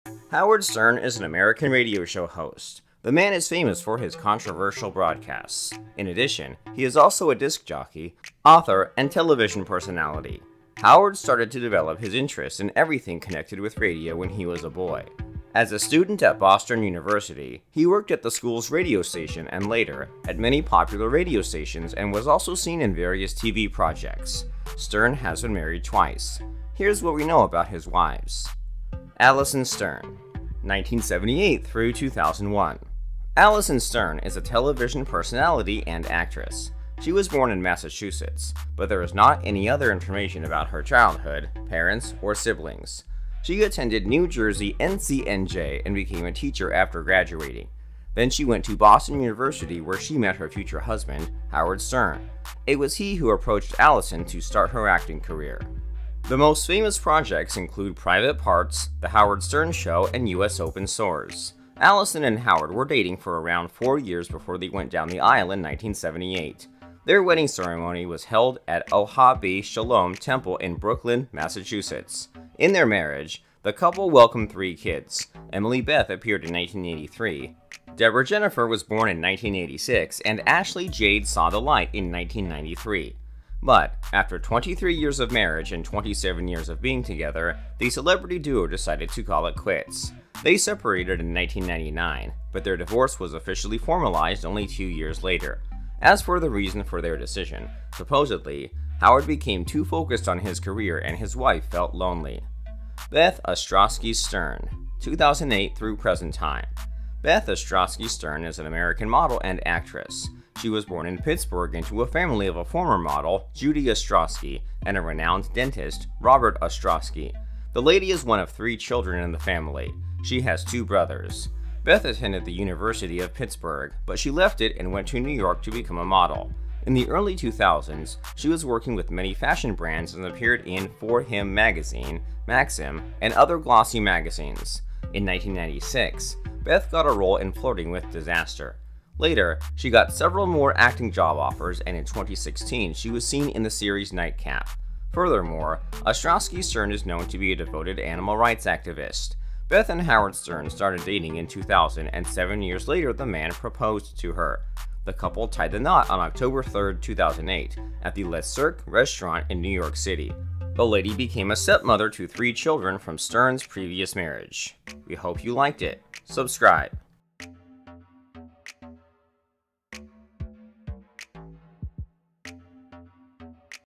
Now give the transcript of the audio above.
Howard Stern is an American radio show host. The man is famous for his controversial broadcasts. In addition, he is also a disc jockey, author, and television personality. Howard started to develop his interest in everything connected with radio when he was a boy. As a student at Boston University, he worked at the school's radio station and later at many popular radio stations and was also seen in various TV projects. Stern has been married twice. Here's what we know about his wives. Alison Stern, 1978 through 2001. Alison Stern is a television personality and actress. She was born in Massachusetts, but there is not any other information about her childhood, parents, or siblings. She attended New Jersey NCNJ and became a teacher after graduating. Then she went to Boston University where she met her future husband, Howard Stern. It was he who approached Alison to start her acting career. The most famous projects include Private Parts, The Howard Stern Show, and US Open Source. Alison and Howard were dating for around 4 years before they went down the aisle in 1978. Their wedding ceremony was held at Ohabe Shalom Temple in Brooklyn, Massachusetts. In their marriage, the couple welcomed 3 kids. Emily Beth appeared in 1983. Deborah Jennifer was born in 1986, and Ashley Jade saw the light in 1993. But after 23 years of marriage and 27 years of being together, the celebrity duo decided to call it quits. They separated in 1999, but their divorce was officially formalized only 2 years later. As for the reason for their decision, supposedly, Howard became too focused on his career and his wife felt lonely. Beth Ostrowski Stern, 2008 through present time. Beth Ostrowski Stern is an American model and actress. She was born in Pittsburgh into a family of a former model, Judy Ostrowski, and a renowned dentist, Robert Ostrowski. The lady is one of 3 children in the family. She has 2 brothers. Beth attended the University of Pittsburgh, but she left it and went to New York to become a model. In the early 2000s, she was working with many fashion brands and appeared in For Him magazine, Maxim, and other glossy magazines. In 1996, Beth got a role in Flirting with Disaster. Later, she got several more acting job offers, and in 2016, she was seen in the series Nightcap. Furthermore, Ostrowski Stern is known to be a devoted animal rights activist. Beth and Howard Stern started dating in 2000, and 7 years later, the man proposed to her. The couple tied the knot on October 3, 2008, at the Le Cirque restaurant in New York City. The lady became a stepmother to 3 children from Stern's previous marriage. We hope you liked it. Subscribe.